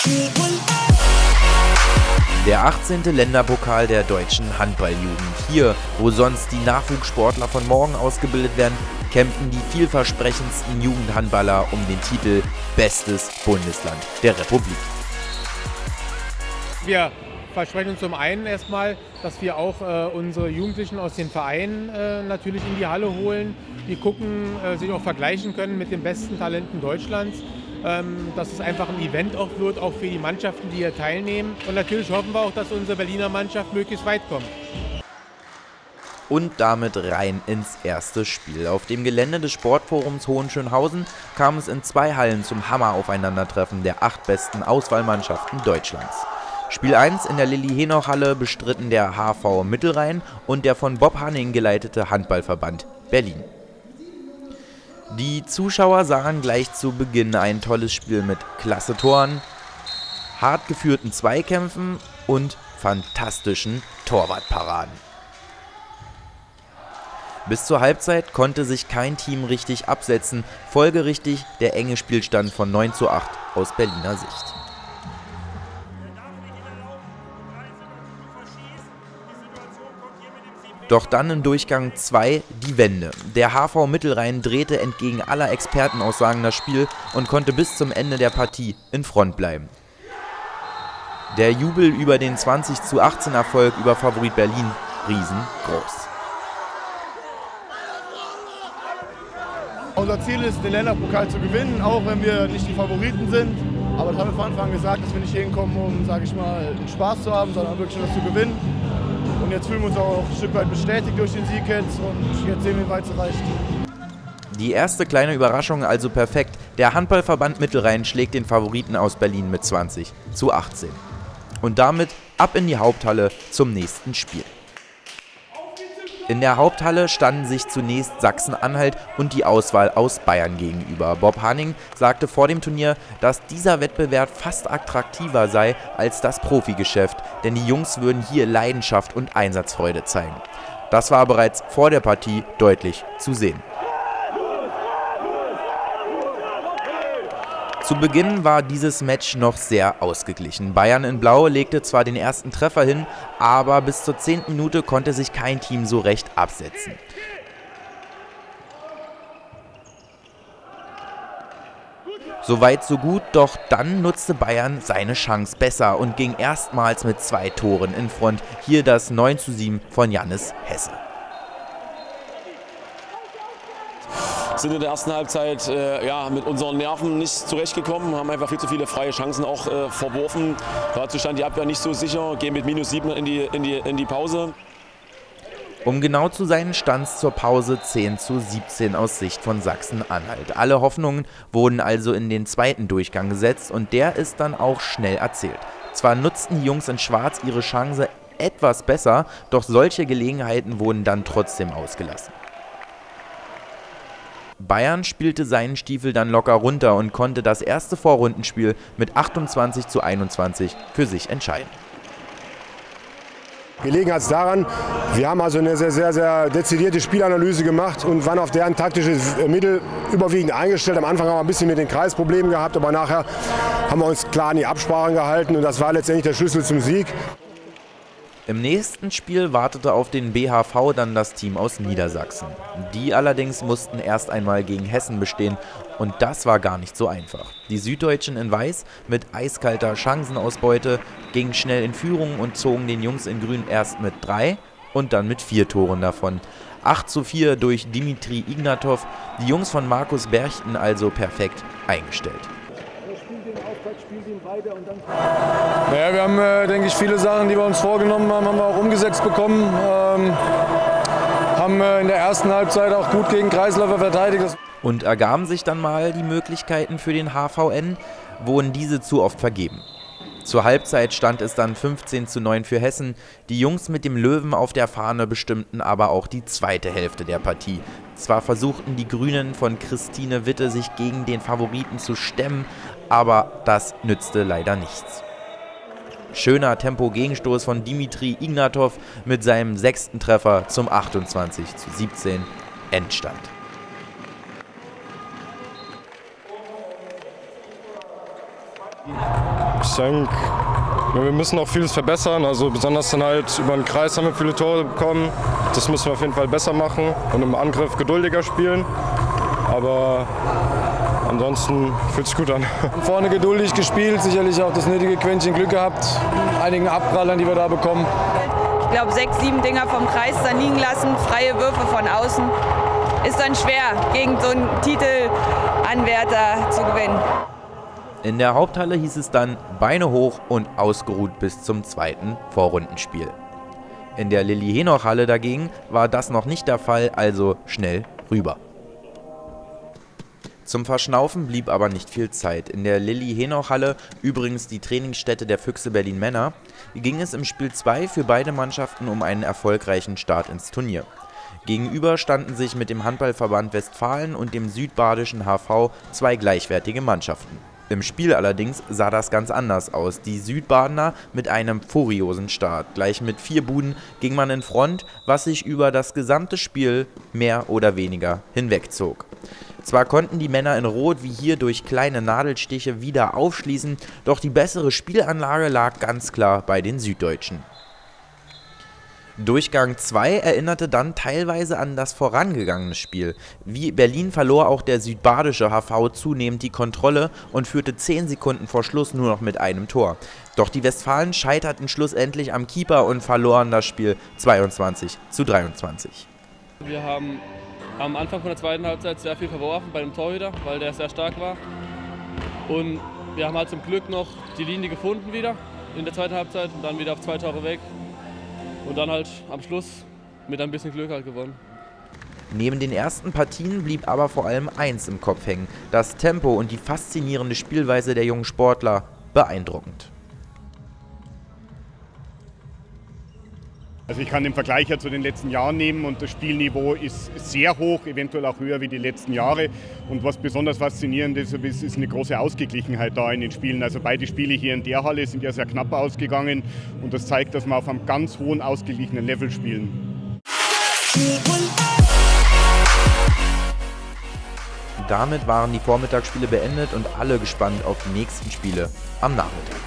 Der 18. Länderpokal der deutschen Handballjugend. Hier, wo sonst die Nachwuchssportler von morgen ausgebildet werden, kämpfen die vielversprechendsten Jugendhandballer um den Titel Bestes Bundesland der Republik. Wir versprechen uns zum einen erstmal, dass wir auch unsere Jugendlichen aus den Vereinen natürlich in die Halle holen, die gucken, sich auch vergleichen können mit den besten Talenten Deutschlands. Dass es einfach ein Event auch wird, auch für die Mannschaften, die hier teilnehmen. Und natürlich hoffen wir auch, dass unsere Berliner Mannschaft möglichst weit kommt. Und damit rein ins erste Spiel. Auf dem Gelände des Sportforums Hohenschönhausen kam es in 2 Hallen zum Hammer-Aufeinandertreffen der 8 besten Auswahlmannschaften Deutschlands. Spiel 1 in der Lilli-Henoch-Halle bestritten der HV Mittelrhein und der von Bob Hanning geleitete Handballverband Berlin. Die Zuschauer sahen gleich zu Beginn ein tolles Spiel mit klasse Toren, hart geführten Zweikämpfen und fantastischen Torwartparaden. Bis zur Halbzeit konnte sich kein Team richtig absetzen, folgerichtig der enge Spielstand von 9:8 aus Berliner Sicht. Doch dann im Durchgang 2 die Wende. Der HV Mittelrhein drehte entgegen aller Expertenaussagen das Spiel und konnte bis zum Ende der Partie in Front bleiben. Der Jubel über den 20:18 Erfolg über Favorit Berlin riesengroß. Unser Ziel ist, den Länderpokal zu gewinnen, auch wenn wir nicht die Favoriten sind. Aber das haben wir von Anfang an gesagt, dass wir nicht hinkommen, um, sage ich mal, einen Spaß zu haben, sondern wirklich nur zu gewinnen. Und jetzt fühlen wir uns auch ein Stück weit bestätigt durch den Sieg jetzt und jetzt sehen wir, wie weit es reicht. Die erste kleine Überraschung also perfekt. Der Handballverband Mittelrhein schlägt den Favoriten aus Berlin mit 20:18. Und damit ab in die Haupthalle zum nächsten Spiel. In der Haupthalle standen sich zunächst Sachsen-Anhalt und die Auswahl aus Bayern gegenüber. Bob Hanning sagte vor dem Turnier, dass dieser Wettbewerb fast attraktiver sei als das Profigeschäft, denn die Jungs würden hier Leidenschaft und Einsatzfreude zeigen. Das war bereits vor der Partie deutlich zu sehen. Zu Beginn war dieses Match noch sehr ausgeglichen. Bayern in Blau legte zwar den ersten Treffer hin, aber bis zur 10. Minute konnte sich kein Team so recht absetzen. Soweit so gut, doch dann nutzte Bayern seine Chance besser und ging erstmals mit 2 Toren in Front. Hier das 9:7 von Jannis Hesse. Sind in der ersten Halbzeit mit unseren Nerven nicht zurechtgekommen, haben einfach viel zu viele freie Chancen auch verworfen. Dazu stand die Abwehr nicht so sicher, gehen mit -7 in die Pause. Um genau zu sein, stand es zur Pause 10:17 aus Sicht von Sachsen-Anhalt. Alle Hoffnungen wurden also in den zweiten Durchgang gesetzt und der ist dann auch schnell erzählt. Zwar nutzten die Jungs in Schwarz ihre Chance etwas besser, doch solche Gelegenheiten wurden dann trotzdem ausgelassen. Bayern spielte seinen Stiefel dann locker runter und konnte das erste Vorrundenspiel mit 28:21 für sich entscheiden. Gelegen hat es daran, wir haben also eine sehr dezidierte Spielanalyse gemacht und waren auf deren taktisches Mittel überwiegend eingestellt. Am Anfang haben wir ein bisschen mit den Kreisproblemen gehabt, aber nachher haben wir uns klar an die Absprachen gehalten und das war letztendlich der Schlüssel zum Sieg. Im nächsten Spiel wartete auf den BHV dann das Team aus Niedersachsen. Die allerdings mussten erst einmal gegen Hessen bestehen und das war gar nicht so einfach. Die Süddeutschen in Weiß mit eiskalter Chancenausbeute gingen schnell in Führung und zogen den Jungs in Grün erst mit 3 und dann mit 4 Toren davon. 8:4 durch Dimitri Ignatov, die Jungs von Markus Berchten also perfekt eingestellt. Naja, wir haben, denke ich, viele Sachen, die wir uns vorgenommen haben, haben wir auch umgesetzt bekommen. Haben in der ersten Halbzeit auch gut gegen Kreisläufer verteidigt. Und ergaben sich dann mal die Möglichkeiten für den HVN, wurden diese zu oft vergeben. Zur Halbzeit stand es dann 15:9 für Hessen. Die Jungs mit dem Löwen auf der Fahne bestimmten aber auch die zweite Hälfte der Partie. Zwar versuchten die Grünen von Christine Witte sich gegen den Favoriten zu stemmen, aber das nützte leider nichts. Schöner Tempo-Gegenstoß von Dimitri Ignatov mit seinem 6. Treffer zum 28:17 Endstand. Ich denke, wir müssen auch vieles verbessern. Also besonders dann halt über den Kreis haben wir viele Tore bekommen. Das müssen wir auf jeden Fall besser machen und im Angriff geduldiger spielen. Aber ansonsten fühlt sich gut an. Vorne geduldig gespielt, sicherlich auch das nötige Quäntchen Glück gehabt, einigen Abprallern, die wir da bekommen. Ich glaube 6, 7 Dinger vom Kreis dann liegen lassen, freie Würfe von außen. Ist dann schwer, gegen so einen Titelanwärter zu gewinnen. In der Haupthalle hieß es dann Beine hoch und ausgeruht bis zum zweiten Vorrundenspiel. In der Lilli-Henoch-Halle dagegen war das noch nicht der Fall, also schnell rüber. Zum Verschnaufen blieb aber nicht viel Zeit. In der Lilli-Henoch-Halle, übrigens die Trainingsstätte der Füchse Berlin Männer, ging es im Spiel 2 für beide Mannschaften um einen erfolgreichen Start ins Turnier. Gegenüber standen sich mit dem Handballverband Westfalen und dem südbadischen HV 2 gleichwertige Mannschaften. Im Spiel allerdings sah das ganz anders aus. Die Südbadener mit einem furiosen Start. Gleich mit 4 Buden ging man in Front, was sich über das gesamte Spiel mehr oder weniger hinwegzog. Zwar konnten die Männer in Rot wie hier durch kleine Nadelstiche wieder aufschließen, doch die bessere Spielanlage lag ganz klar bei den Süddeutschen. Durchgang 2 erinnerte dann teilweise an das vorangegangene Spiel. Wie Berlin verlor auch der südbadische HV zunehmend die Kontrolle und führte 10 Sekunden vor Schluss nur noch mit einem Tor. Doch die Westfalen scheiterten schlussendlich am Keeper und verloren das Spiel 22:23. Wir haben am Anfang von der zweiten Halbzeit sehr viel verworfen bei dem Torhüter, weil der sehr stark war. Und wir haben halt zum Glück noch die Linie gefunden wieder in der zweiten Halbzeit und dann wieder auf 2 Tore weg. Und dann halt am Schluss mit ein bisschen Glück halt gewonnen. Neben den ersten Partien blieb aber vor allem eins im Kopf hängen: das Tempo und die faszinierende Spielweise der jungen Sportler. Beeindruckend. Also ich kann den Vergleich ja zu den letzten Jahren nehmen und das Spielniveau ist sehr hoch, eventuell auch höher wie die letzten Jahre. Und was besonders faszinierend ist eine große Ausgeglichenheit da in den Spielen. Also beide Spiele hier in der Halle sind ja sehr knapp ausgegangen und das zeigt, dass wir auf einem ganz hohen, ausgeglichenen Level spielen. Damit waren die Vormittagsspiele beendet und alle gespannt auf die nächsten Spiele am Nachmittag.